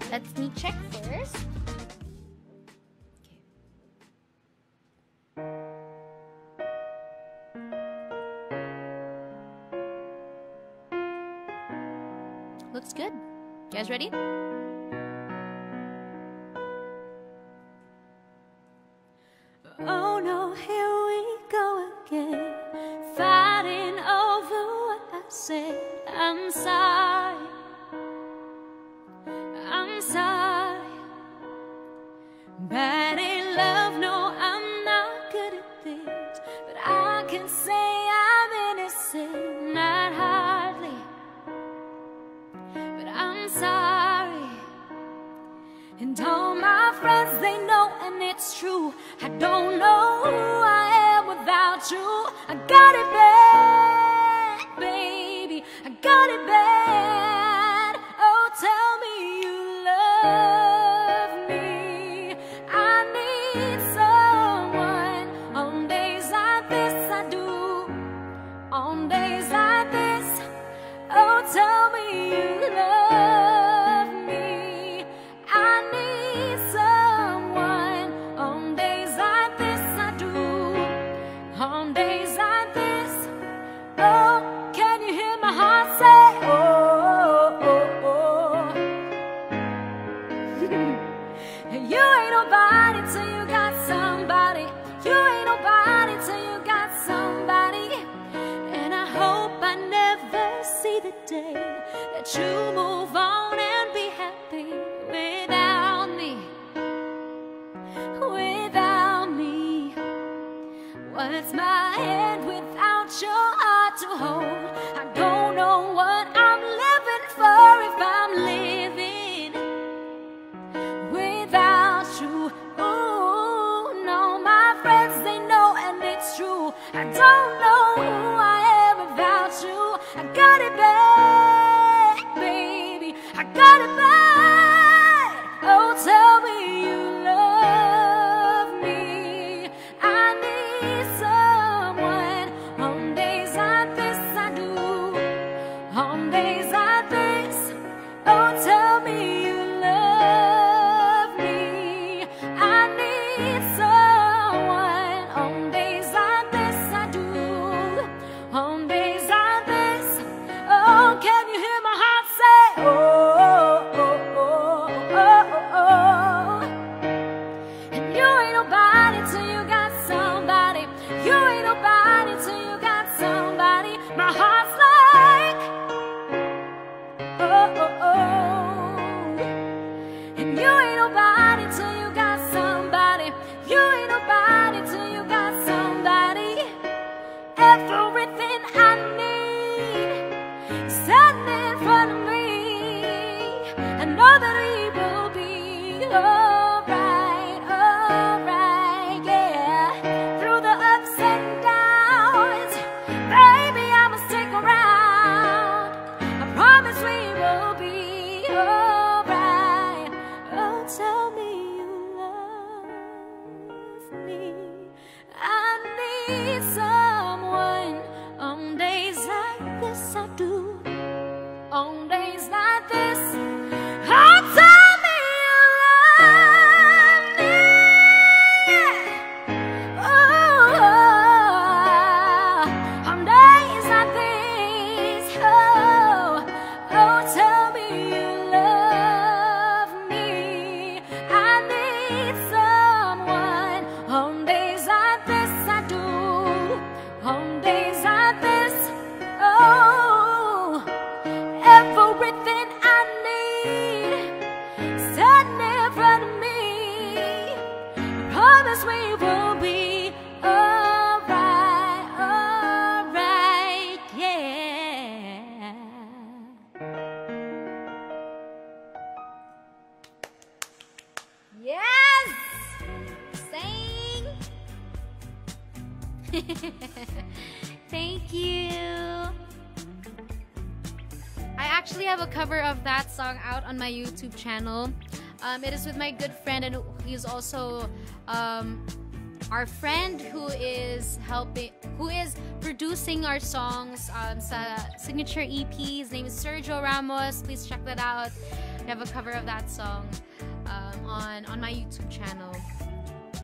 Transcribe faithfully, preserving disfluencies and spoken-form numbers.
Let me check first. Looks good. You guys ready? Oh no, here we go again, fighting over what I said. I'm sorry, I'm sorry. Bad in love, no, I'm not good at this, but I can say I'm innocent, not hardly. But I'm sorry, and all my friends, they know, and it's true. I don't know who I am without you. I got it bad, baby, I got it bad. Oh, tell me you love me. I need someone. On days like this I do, on days like this. Oh, tell me you love me. I need someone. On days like this I do, on days like this. Oh, can you hear my heart say, oh, oh, oh, oh. You ain't nobody till you got somebody. You ain't nobody till you got somebody. And I hope I never see the day that you move on and be happy without me, without me. What's my hand without your heart to hold? I don't know what I'm living for if I'm living without you. Ooh, no, my friends, they know, and it's true. I don't know who I am without you. I got it bad, baby, I got it bad. Oh, tell me you love me. I need someone. On days like this I do, on days like this. Oh, tell me you love me. I need someone. On days like this I do, on days like this. Oh, can you hear my heart say, oh, oh, oh, oh, oh, oh. And you ain't nobody till you got somebody. You ain't nobody till you got somebody. My heart's like, oh, oh, oh. And you ain't nobody till you got somebody. You ain't nobody till you got somebody. Everything I need is sitting in front of me. I know that we will be alright, alright, yeah. Through the ups and downs, baby, I'ma stick around. I promise we will be alright. Oh, tell me you love me. I need someone. On days like this I do, on days like this. Oh, tell me you love me. Oh, on days like this. Oh, oh, tell me you love me. I need someone. On days like this I do, on days like this. Oh, everything I need sitting in front of me. Promise we will be alright, alright, yeah. Yes! Sing! Thank you. I actually have a cover of that song out on my YouTube channel. Um, it is with my good friend, and he's also um, our friend who is helping, who is producing our songs um, sa signature E P. His name is Sergio Ramos. Please check that out. We have a cover of that song um, on on my YouTube channel.